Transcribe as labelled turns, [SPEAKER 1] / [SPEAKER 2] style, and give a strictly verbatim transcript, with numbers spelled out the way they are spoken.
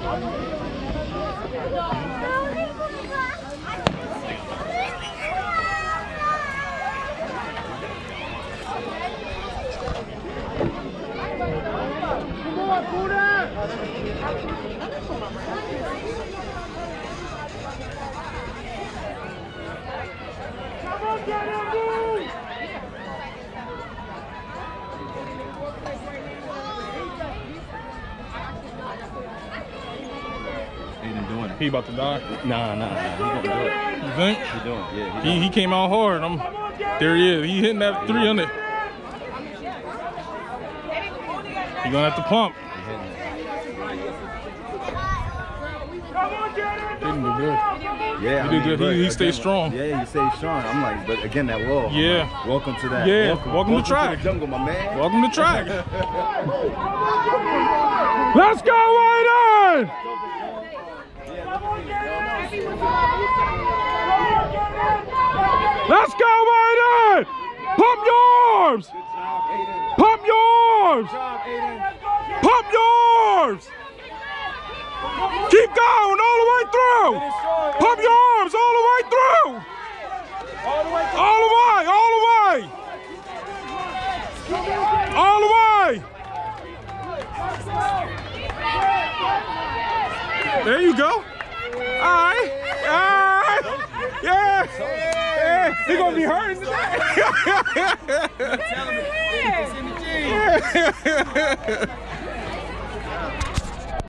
[SPEAKER 1] Aiden doing it.
[SPEAKER 2] He about to die?
[SPEAKER 1] Nah, nah, nah. He gonna do it.
[SPEAKER 2] You think?
[SPEAKER 1] He doing it. Yeah.
[SPEAKER 2] He, he came out hard. I'm, there he is. He hitting that three hundred. He gonna have to pump. Didn't do good.
[SPEAKER 1] Yeah,
[SPEAKER 2] he did good. He, he stayed strong.
[SPEAKER 1] Yeah, he stayed strong. I'm like, but again, that wall.
[SPEAKER 2] Yeah.
[SPEAKER 1] Like, welcome to that.
[SPEAKER 2] Yeah.
[SPEAKER 1] Welcome,
[SPEAKER 2] welcome,
[SPEAKER 1] welcome
[SPEAKER 2] to track.
[SPEAKER 1] To the jungle, my man.
[SPEAKER 2] Welcome to track. Let's go, Aiden! Let's go, Aiden! Pump yours! Pump yours! Pump yours! Keep going all the way through! Pump your arms all the way through! All the way, all the way! All the way! There you go. All right. All right. Yeah. Yeah. He's gonna be hurting today.